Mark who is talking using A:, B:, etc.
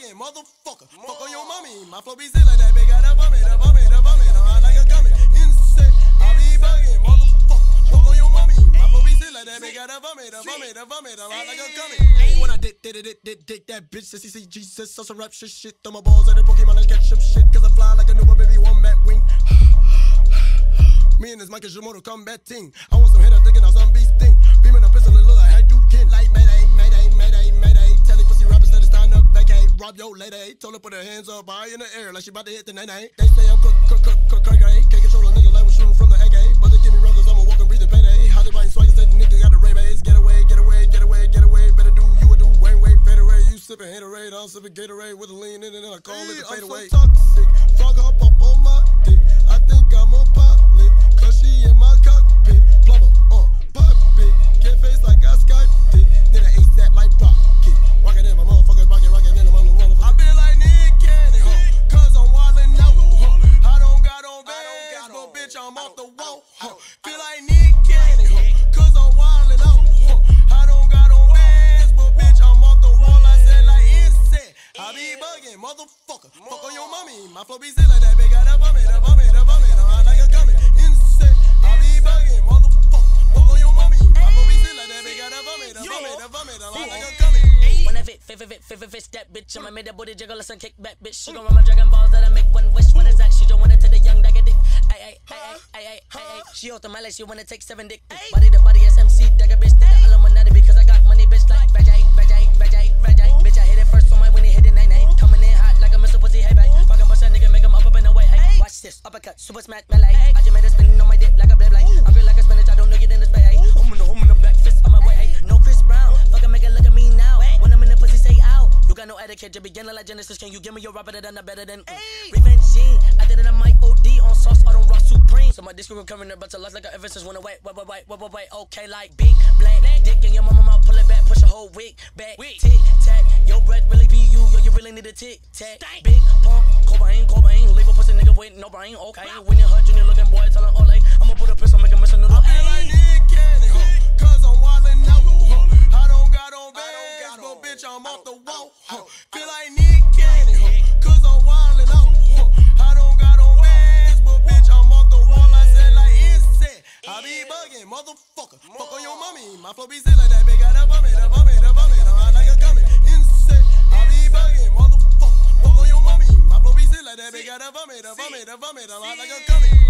A: buggin, motherfucker. Fuck on your mommy. My flow be sick like that, big got a vomit, a vomit, a vomit. I'm like a gummy. Insane. I be buggin, motherfucker. Fuck on your mommy. My flow be sick like that, big got a vomit, a vomit, a vomit. I'm like a gummy. When I dick that bitch, says Jesus, so some rap shit. Throw my balls at the Pokemon and catch some shit. Cause I fly like a newborn baby, one bat wing. Me and this mic is your Mortal Kombat team. I want some hitter thinking I'm some beast thing. Beaming a pistol and look like Hadouken. Like Mayday, Mayday, Mayday, Mayday. Telling pussy rappers that it's time to vacate. Rob your lady. Told her put her hands up high in the air like she about to hit the nay-nay. They say I'm crazy. Can't control a nigga like we're shooting from the AK. But they give me runs cause I'm a walking breathing payday. How they biting swagger said the nigga got the ray-bays. Get away, get away, get away, get away. Better do you would do way, fadeaway. You sipping Haterade, I'm sipping Gatorade with a lean in it and I call it the fadeaway. I'm so toxic. Frog hop up on my dick. I think I'm a pilot. Cause she in my cockpit, plumber, pop it, get face like I Skyped it, then I ASAP like rocket, rockin' in my motherfuckers, rockin' in my motherfuckers. I feel like Nick Cannon, cause I'm wildin' out, I don't got on bands, but bitch I'm off the wall, feel like Nick Cannon, cause I'm wildin' out, I don't got on bands, but bitch I'm off the wall, I said like insane, I be buggin', motherfucker, fuck on your mommy, my flow be sick like that, big got a vomit, I'm like a gummy, insane. I be buggin', motherfucker. Fuck on your mommy. My flow be sick like that, big got a vomit, I'm like a gummy.
B: When I fit that bitch, I'ma make that booty jiggle, let's kick back, bitch. She gon' run my dragon balls that I make one wish. What is that? She don't wanna to the young, like a dick. Ay. She out the my like she wanna take 7 dick. Body to body, SMC, dagger bitch. Think the Illuminati because I got money, bitch. Like vajay. Bitch, I hit it first on my when he hit it 9-8. Coming in hot like a Mr. Pussy, hey babe. Fucking bust that nigga, make him up in the way. Hey, watch this, uppercut, super smack, melee. I just made a spin on my dick like a blade. I feel like a spinach, I don't know you in the space. Hey, home in the back, fist on my way. Hey, no Chris Brown, fucking make it look at me now. When I'm in the pussy, say ow. You got no etiquette, you beginner like Genesis. Can you give me your rapper that I'm better than? Revenge Gene, I did it on my OD on sauce, I don't rock supreme. So my disc will come in there, but to life like a ever since when I wait. Okay, like big black dick in your mama mouth, pull it back, push a whole wig back. Tic tac, your breath really be you, yo, you really need a tic tac. Big pump, Cobain, leave a pussy nigga with no brain. Okay, when you her junior looking boy, tell her all like I'ma put a pistol, make a mess of noodle.
A: I feel like Nick Cannon, cause I'm wildin' out. I don't got on bands, but bitch I'm off the wall. Feel like Nick Cannon, cause I'm wildin' out. I don't got on bands, but bitch I'm off the wall. I said like insane. I be buggin', motherfucker. Fuck on your mommy. My flow be sick like that, big got a vomit. I'm like a gummy. Insane. I be buggin', motherfucker. Fuck on your mommy. My flow be sick like that, big got a vomit. I'm like a gummy.